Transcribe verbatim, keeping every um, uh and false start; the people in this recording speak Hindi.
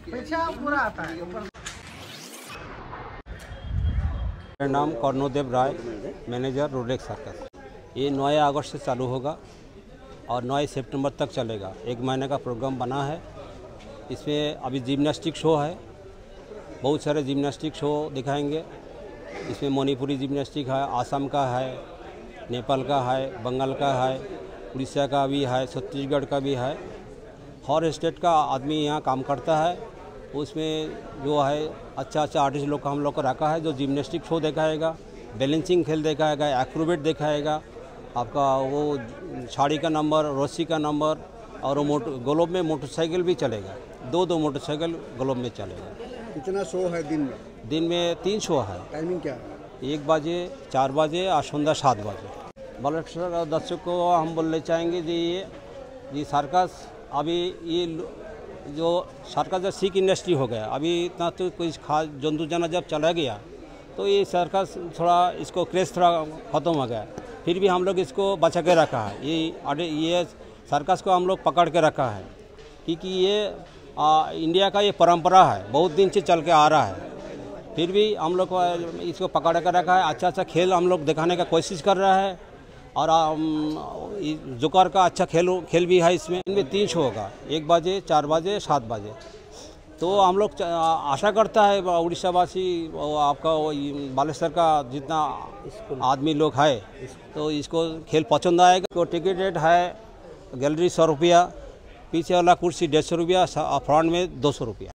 पीछा पूरा आता है। मेरा नाम Karnodev Rai, manager Rolex Circus. ये नौ अगस्त से चालू होगा और नौ सितंबर तक चलेगा। एक महीने का प्रोग्राम बना है। इसमें अभी जिम्नास्टिक शो है, बहुत सारे जिम्नास्टिक शो दिखाएंगे। इसमें मणिपुरी जिम्नास्टिक है, आसाम का है, नेपाल का है, बंगाल का है, उड़ीसा का भी है, छत्तीसगढ़ का भी है। हर स्टेट का आदमी यहाँ काम करता है। उसमें जो है अच्छा अच्छा आर्टिस्ट लोग का हम लोग को रखा है, जो जिम्नास्टिक शो दिखाएगा, बैलेंसिंग खेल दिखाएगा, एक्रोबेट दिखाएगा, आपका वो छाड़ी का नंबर, रस्सी का नंबर, और मोटर ग्लोब में मोटरसाइकिल भी चलेगा। दो दो मोटरसाइकिल ग्लोब में चलेगा। कितना शो है दिन में? दिन में तीन शो है। टाइमिंग क्या है? एक बजे, चार बजे और संध्या सात बजे। बालक दर्शक को हम बोलना चाहेंगे जी ये ये सर्कस अभी ये जो सर्कस जो सिख इंडस्ट्री हो गया, अभी इतना तो कोई खास जंतु जना जब चला गया तो ये सर्कस थोड़ा इसको क्रेज थोड़ा ख़त्म हो गया। फिर भी हम लोग इसको बचा के रखा है। ये ये सर्कस को हम लोग पकड़ के रखा है क्योंकि ये आ, इंडिया का ये परंपरा है, बहुत दिन से चल के आ रहा है। फिर भी हम लोग इसको पकड़ कर रखा है। अच्छा अच्छा खेल हम लोग दिखाने का कोशिश कर रहा है और जोकर का अच्छा खेल खेल भी है। इसमें इनमें तीन शो होगा, एक बजे, चार बजे, सात बजे। तो हम लोग आशा करता है उड़ीसावासी आपका वो बालेश्वर का जितना आदमी लोग है तो इसको खेल पसंद आएगा। तो टिकट रेट है गैलरी सौ रुपया, पीछे वाला कुर्सी डेढ़ सौ रुपया, फ्रंट में दो सौ रुपया।